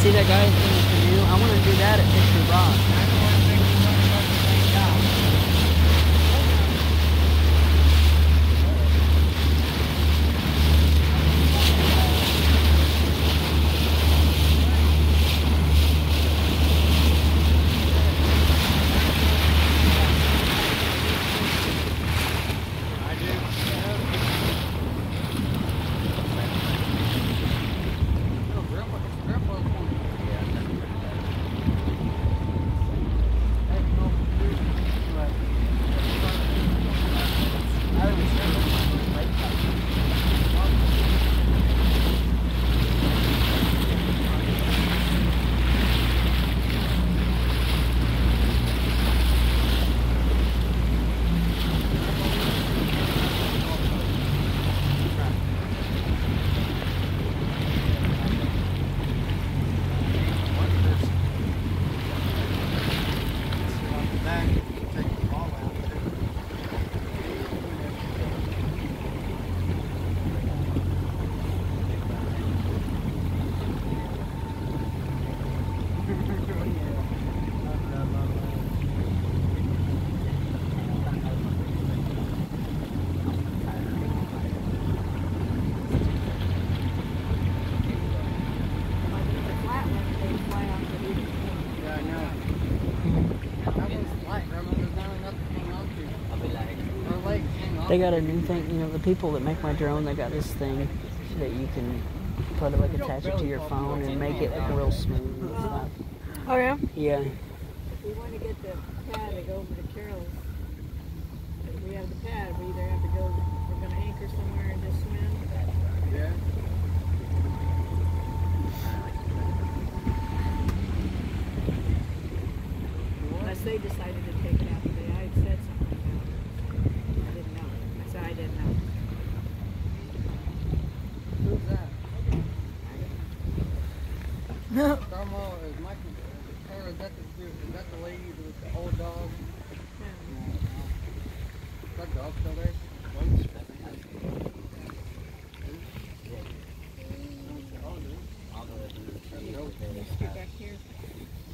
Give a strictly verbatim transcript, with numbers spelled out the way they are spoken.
see that guy in the canoe? I want to do that at Picture Rock. They got a new thing, you know, the people that make my drone, they got this thing that you can put it, like, attach it to your phone and make it like real smooth and stuff. Oh, yeah? Yeah. If we want to get the pad to go over to Carol's, if we have the pad, we either have to go, we're going to anchor somewhere and just swim. Yeah. Unless they decided to take it out today. I had said something about it. I didn't know. I said I didn't know. Who's that? No. Grandma, is Michael, or is that the, is that the lady with the old dog? Yeah. Is that dog still there? Let's get back here.